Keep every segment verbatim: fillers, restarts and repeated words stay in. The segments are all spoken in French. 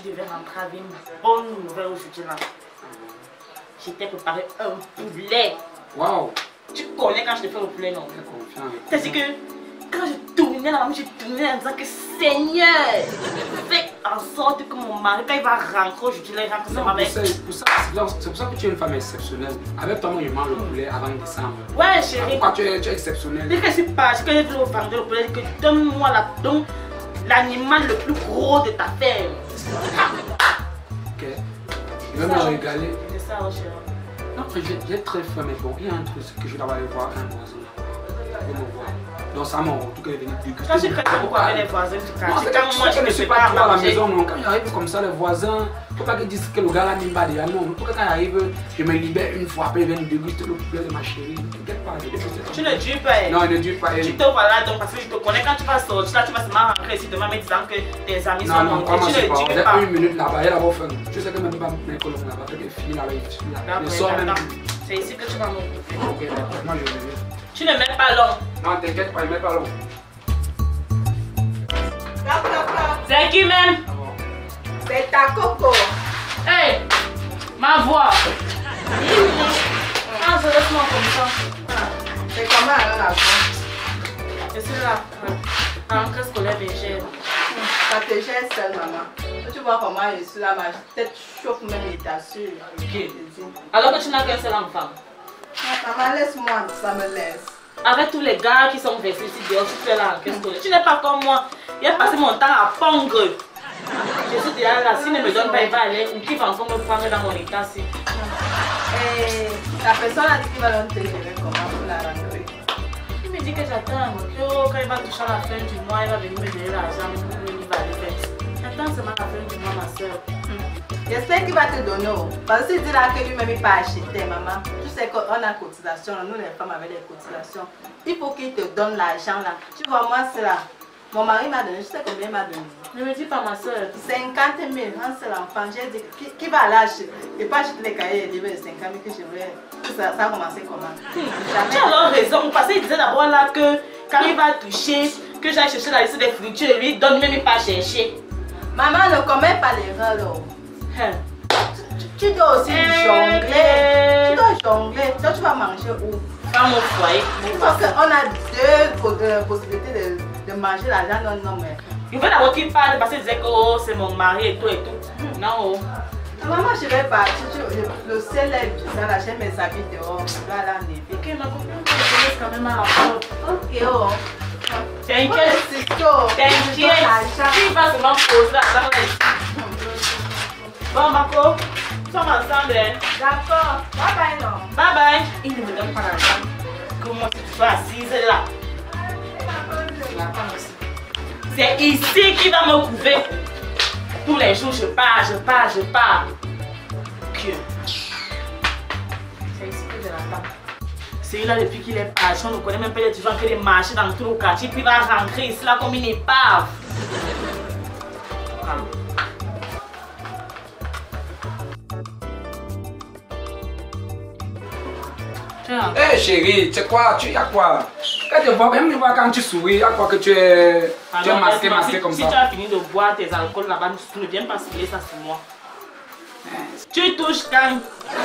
je vais rentrer avec une bonne nouvelle aujourd'hui là. J'étais préparé un poulet. Waouh! Tu connais quand je te fais le poulet, non? C'est-à-dire que quand je tournais là, je tournais en disant que Seigneur, fais en sorte que mon mari, quand il va rentrer aujourd'hui, il rentre non, avec. C'est pour, pour ça que tu es une femme exceptionnelle. Avec toi, moi, je mange le poulet avant décembre. Ouais, chérie. Pourquoi tu es, tu es exceptionnelle? Dès que je suis partie, que j'ai voulu vendre le poulet, que donne-moi la donne l'animal le plus gros de ta ferme. Ok. Je vais me régaler. C'est ça, oh, chérie. Non, j'ai très faim, mais bon, il y a un truc que je dois aller voir un voisin. Il va me voir. Donc ça m'a en tout cas venu déguster. Quand tu prêtes beaucoup avec les voisins, tu caches. Quand moi je ne suis pas trop à la maison, non. Quand j'arrive comme ça, les voisins, il ne faut pas qu'ils disent que le gars là n'est pas déjà. Non, quand j'arrive, je me libère une fois, après ils viennent déguster le poulet de ma chérie. T'inquiète pas, je déguste. Tu ne dures pas. Non, il ne dure pas. Tu te vois là, donc parce que je te connais, quand tu vas sortir là, tu vas seulement rentrer ici demain me disant que tes amis sont montés. Tu ne dures pas. Une minute là-bas, il y a d'abord faim. Tu sais que même pas mes collègues là-bas, que les filles là-bas, ils sont là. Ils sortent même. C'est ici que tu vas m'occuper. Ok, moi je vais. Tu ne mets pas long. Non, t'inquiète pas, il ne met pas long. C'est qui même? C'est ta coco. Hey, ma voix. Ah, je laisse moi comme ça. C'est comment alors la voix? Je suis là, en rentrée scolaire légère. Ça te gère seule, maman. Tu vois comment je suis là, ma tête chauffe même, il t'assure. Ok. Alors que tu n'as qu'un seul enfant. Maman, laisse-moi, ça me laisse. Avec tous les gars qui sont versés ici dehors, tu fais là en caisse scolaire. Tu n'es pas comme moi. Il a passé mon temps à pongre. Je suis déjà là. S'il ne me donne pas, il va aller. Ou qui va encore me prendre dans mon état ici. Et la personne a dit qu'il va donner télé comment pour la rentrée. Il me dit que j'attends. Quand il va toucher à la fin du mois, il va venir me donner l'argent. Il va aller faire. J'attends seulement la fin du mois, ma soeur. J'espère qu'il va te donner. Parce que s'il dit là que lui-même il pas acheté, maman. Tu sais qu'on a cotisation, nous les femmes avec les cotisations. Il faut qu'il te donne l'argent là. Tu vois, moi c'est là. Mon mari m'a donné, je sais combien il m'a donné. Ne me dis pas, ma soeur. cinquante mille, un seul enfant. J'ai dit, qui, qui va l'acheter? Et pas acheter les cahiers et livres de cinquante mille que je voulais. Ça, ça a commencé comment? Jamais. Tu as alors raison. Parce qu'il disait d'abord là que quand il va toucher, que j'aille chercher la liste des fruitures et lui donne même il pas chercher. Maman ne commet pas l'erreur là. Hein. Tu, tu dois aussi hey, jongler. Hey. Tu dois jongler. Toi, tu vas manger où? Dans mon foyer. Parce qu'on a deux euh, possibilités de, de manger l'argent. Non, non, mais. Il veut d'abord qu'il parle parce qu'il disait que oh, c'est mon mari et tout et tout. Mmh. Non, oh. Maman, je vais partir. Le, le ciel est bizarre. La chaîne mes habits dehors. Là, là, on ok, ma copine, je te laisse quand même à la porte. Ok, oh. T'inquiète. T'inquiète. Tu vas seulement poser l'argent là ici. Bon, Marco, nous sommes ensemble. D'accord. Bye bye, non. Bye bye. Il ne me donne pas l'argent. Comment tu sois assise là? C'est ici qu'il va me couver. Tous les jours, je pars, je pars, je pars. Que. C'est ici que je l'attends. C'est là depuis qu'il est parti. On ne connaît même pas les gens qui marchent dans tout le quartier. Puis il va rentrer ici là comme une épave. Hé hey, chérie, tu sais quoi? Tu y a quoi? Quand tu vois, même quand tu souris, à quoi que tu es, alors, tu es masqué, masqué si, comme si ça. Si tu as fini de boire tes alcools là-bas, tu ne viens pas spiller ça sur moi. Tu touches quand?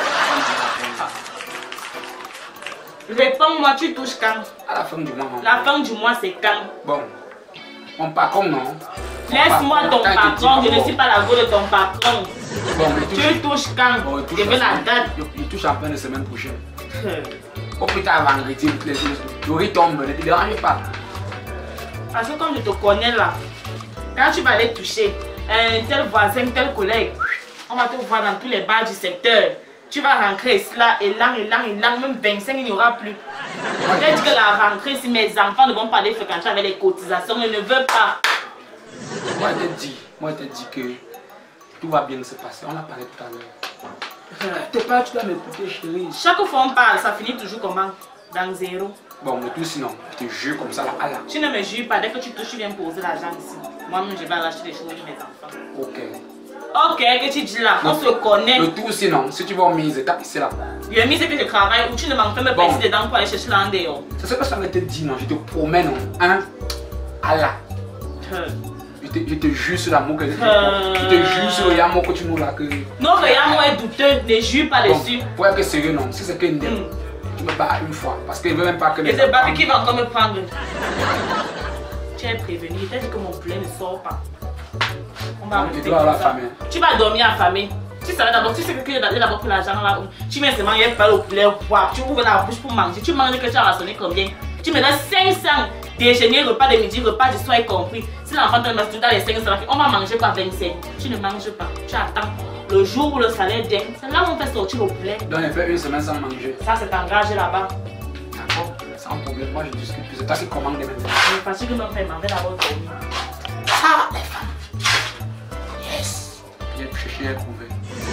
Réponds-moi, tu touches quand? À la fin du mois. Non? La fin du mois, c'est quand? Bon, mon patron, non? Laisse-moi ton patron, je ne suis pas la go de ton patron. Bon, tu touches quand? Bon, je veux la date. Il touche en fin de semaine prochaine. Au plus tard, vendredi, le riz tombe, ne te dérange pas. Parce que comme je te connais là, quand tu vas aller toucher un tel voisin, tel collègue, on va te voir dans tous les bars du secteur. Tu vas rentrer ici là, et là, et là, et là, même vingt-cinq, il n'y aura plus. Je dis que la rentrée, si mes enfants ne vont pas les fréquenter avec les cotisations, je ne veux pas. Moi, je te dis, moi, je te dis que tout va bien se passer. On a parlé tout à l'heure. T'es pas, tu dois m'écouter, chérie. Chaque fois on parle, ça finit toujours comment? Dans zéro. Bon, mais tout sinon, je te jure comme ça là, là. Tu ne me jures pas, dès que tu touches, tu viens poser l'argent ici. Moi-même, je vais acheter des choses de mes enfants. Ok. Ok, que tu dis là, on se connaît. Le tout sinon, si tu vas en mise, tape ici là. Je mise que je travaille ou tu ne m'en fais me bon. passer dedans pour aller chercher là en dehors. C'est ce que ça va te dire, non? Je te promets, non? Hein? Allah. Euh. Je te, je te jure sur l'amour que je te Euh. Je te jure sur le yamour que tu nous l'as que. Non, le yamour est douteux, ne jure pas Bon, dessus. pour être sérieux, non. Si c'est que Mm. tu me bats une fois. Parce qu'il ne veut même pas que Et les c'est Babi enfants- qui va encore me prendre. Tu es prévenu, il t'a dit que mon poulet ne sort pas. On va Tu arrêter dois comme avoir ça. affamé. Tu vas dormir affamé. Tu savais d'abord, tu sais que tu as d'abord pris l'argent là. Tu mets seulement il pas le poulet au poids. Tu ouvres la bouche pour manger. Tu manges que tu as rationné combien? Tu me donnes cinq cents. Déjeuner, repas de midi, repas du soir est compris. Si l'enfant te met dans les cinq cents, on va manger quoi vingt-sept. Tu ne manges pas. Tu attends. Le jour où le salaire vient, c'est là où on fait sortir le poulet. Donc, il fait une semaine sans manger. Ça, c'est engagé là-bas. D'accord, sans problème. Moi, je discute plus. C'est toi qui commandes les maintenant. Je me fatigue même pas, m'en vais d'abord dormir. Ah, les femmes. Yes. J'ai cherché, j'ai trouvé.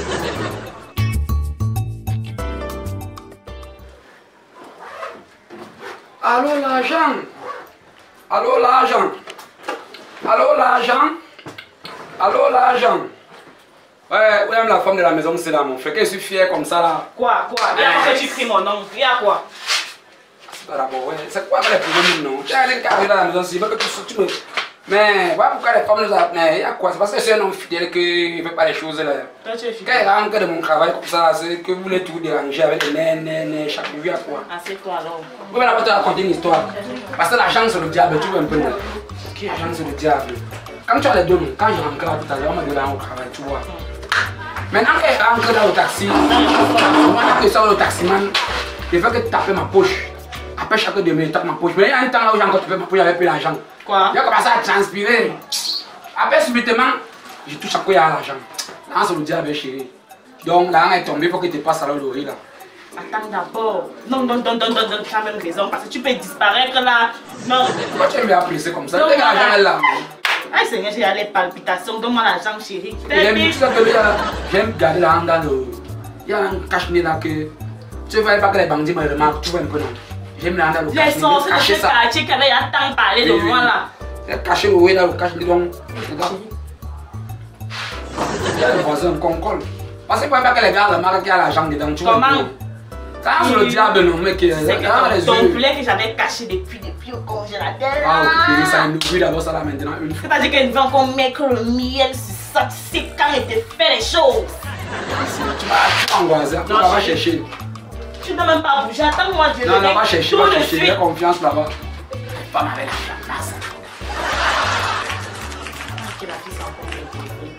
Allô, l'agent. Allô, l'agent. Allô, l'agent. Allô, l'agent. Ouais, oui, même la femme de la maison, c'est là, mon frère. Que je suis fier comme ça, là. Quoi, quoi? Viens que tu cries mon nom. Viens quoi? C'est pas d'abord, ouais. C'est quoi les problèmes, non? Tu as les carrés dans la maison, c'est pas que tu tu me. Mais, voilà pourquoi les femmes nous appellent. Mais, il y a quoi? C'est parce que c'est un homme fidèle qui ne fait pas les choses, là. Toi, tu es Quand il fidèle. rentre de mon travail comme ça, c'est que vous voulez tout déranger avec des nez, nez, nez, chaque jour, à quoi? Assieds-toi alors. Vous allez te raconter une histoire. Parce que l'argent, c'est le diable, tu vois un peu, non? L'argent, c'est le diable. Quand tu as les deux, non? Quand je rentre là tout à l'heure, on m'a donné au travail, tu vois. Maintenant, quand il rentre dans le taxi, moi, quand je sors le taximan, il fait que taper ma poche. Après chaque demi, il tape ma poche. Mais il y a un temps là où j'ai encore tapé ma poche, j'avais plus l'argent. Quoi? J'ai commencé à transpirer. Après, subitement, je touche à quoi il y a l'argent. Là, c'est le diable, chérie. Donc, l'argent est tombé, il faut que tu passes à l'oreille là. Attends d'abord. Non, non, non, non, non, non, tu as même raison. Parce que tu peux disparaître là. Non. Pourquoi tu aimes bien apprécier comme ça? Non, Dès que l'argent voilà. est là. Ah Seigneur, j'ai les palpitations. Donne-moi l'argent, chérie. J'aime tu sais que là, j'aime garder l'argent dans le. Il y a un cache-nez là que. Tu ne vois pas que les bandits me remarquent, tu vois un peu non? J'aime l'argent dans le J'ai cache-nez. sorti de Cacher ce ça. quartier qui avait tant parlé de Oui, oui. moi là. C'est caché le dans le cache-nez donc. Regarde. Il y a les voisins qu'on colle. Parce que tu ne vois pas que les gars remarquent qu'il y a l'argent dedans, tu vois. un peu. Comment? Quand c'est le diable, non, mec, il C'est a les que ton yeux. poulet que j'avais caché depuis, depuis au congélateur. Ah, ok, ça là. nous brûle d'abord ça là maintenant une fois. C'est-à-dire qu'elle veut encore mettre le miel sur ça. Tu sais quand elle te fait les choses. Tu vas angoisser, tu Non, vas chérie. chercher. Tu ne dois même pas bouger. Attends-moi, je Non, non, reviens va chercher, tout va de chercher, suite. j'ai confiance là-bas. Pas m'avait la place. Que la fille s'en fout de téléphone.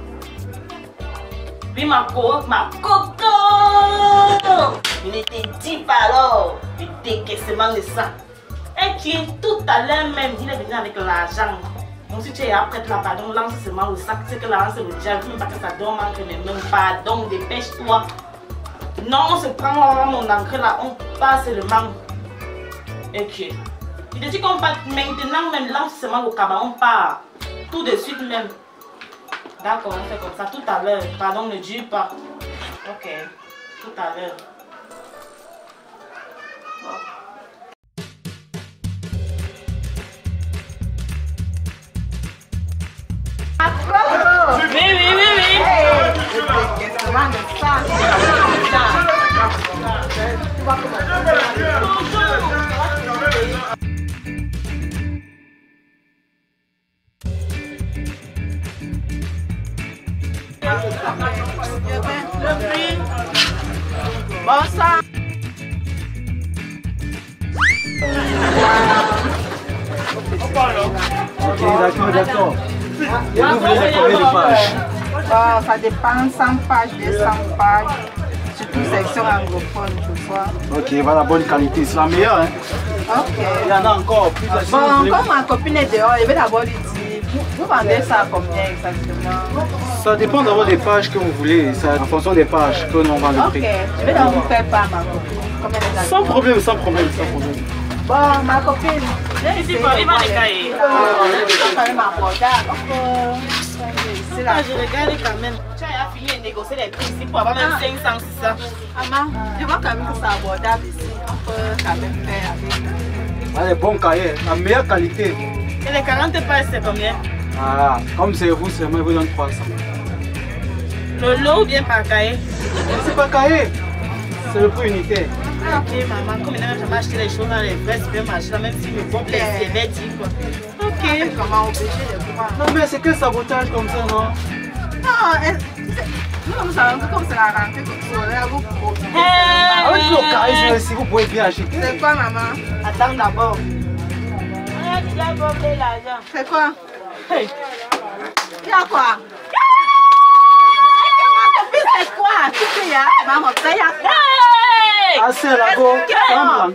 Oui, ma co, ma coco. Il était dit alors le décaissement de ça. Et qui tout à l'heure même, il est venu avec l'argent. Donc si tu es après la pardon, lance seulement le sac, tu sais que l'argent c'est le diable, même pas que ça donne manque, mais même pardon, dépêche-toi. Non, on se prend mon encre là, on passe le manque. Ok. Il te dit qu'on part maintenant, même lance seulement le cabas, on part. Tout de suite même. D'accord, on fait comme ça tout à l'heure. Pardon, ne dis pas. Ok, tout à l'heure. Oui, oui, oui, oui. Le prix. Bon sang. Ok, d'accord, d'accord. Et vous voulez mettre combien de pages? Bon, ça dépend, cent pages, deux cents pages. Surtout section anglophone, tu vois. Ok, voilà, bonne qualité, c'est la meilleure. Hein. Ok. Il y en a encore plus. Si vous Bon, voulez- comme ma copine est dehors, je vais d'abord lui dire, vous, vous vendez ça à combien exactement? Ça dépend d'abord des pages que vous voulez, c'est en fonction des pages que l'on vend le Ok, prix. je vais d'abord vous faire part ma copine. Combien elle a? Sans problème, sans problème, sans problème. Bon, ma copine, j'ai Ici, essayé il va de les cahiers. voir quand même abordable. Donc, euh, c'est là. Ah, je regarde quand même. Tu as fini de négocier les prix ici pour avoir même Ah. cinq cents, c'est ça. Maman, je vois quand même que c'est abordable ici. On peut quand même faire avec. Voilà, les bons cahiers, la meilleure qualité. Et les quarante pages, c'est combien? Ah, comme c'est vous, c'est moi, je vous donne trois cents. Le lot ou bien par cahier? C'est pas cahier, c'est le prix unitaire. Ah, ok, maman, comme maintenant, j'aime acheter les choses dans les vrais supermarchés, là, même si le bon plaisir, c'est vêtu, quoi. Ok. Comment empêcher les droits? Non, mais c'est que sabotage comme ça, non? Non, elle- nous, nous savons que comme c'est la rentrée, vous aurez à vous profiter. Avec le charisme ici, vous pouvez bien acheter. C'est quoi, maman? Attends d'abord. On a déjà volé l'argent. C'est quoi? Hey. Il y a quoi? C'est quoi? Tu sais, il y a maman, ça y a quoi? Hey! Ah, c'est là-bas. Quelqu'un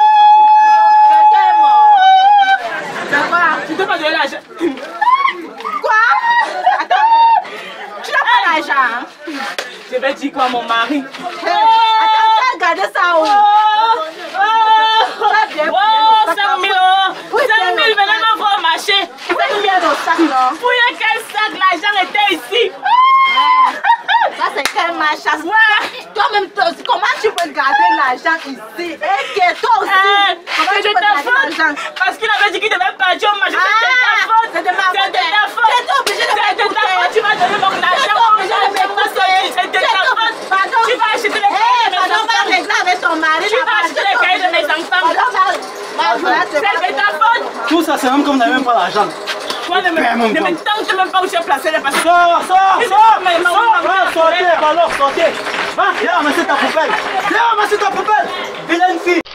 est mort. C'est quoi? Tu dois pas donner l'argent. Quoi? Attends. Tu n'as pas l'argent, hein? Je vais dire quoi à mon mari? Hey, attends, tu as gardé ça où? Oh! Oh! Ça vient Oh! bien. cinq mille euros! cinq mille, venez me voir marcher! C'est bien dans le sac, non? Fouillez quel sac, l'argent était ici! Ça, c'est quel machin? Toi-même, toi aussi, comment tu peux garder l'argent ici? Et que toi aussi, Eh, comment c'est tu de peux ta garder faute! l'argent? Parce qu'il avait dit qu'il devait partir au marché, c'est de ta Ah, faute! c'est de ma faute. C'est de ta faute! J'étais obligée de C'est de ta m'écouter. faute, tu vas donner mon argent! J'étais obligée de m'écouter. C'est de ta J'étais- faute! Pardon. Tu vas acheter les Eh, cahiers de mes pardon, va enfants! régler avec ton mari. Tu vas acheter les cahiers de mes enfants! Pardon, va- va- va- C'est de ta faute! Tout ça, c'est même comme vous n'avez même pas l'argent. Toi, ne me, Père, mon ne me temps. tente même pas où j'ai placé les personnes! Sors, sors, Mais sors, mais- mais- sors, mais- va, mais- sortez, alors, sortez. Va, viens ramasser ta poubelle. Viens ramasser ta poubelle. Vilaine fille.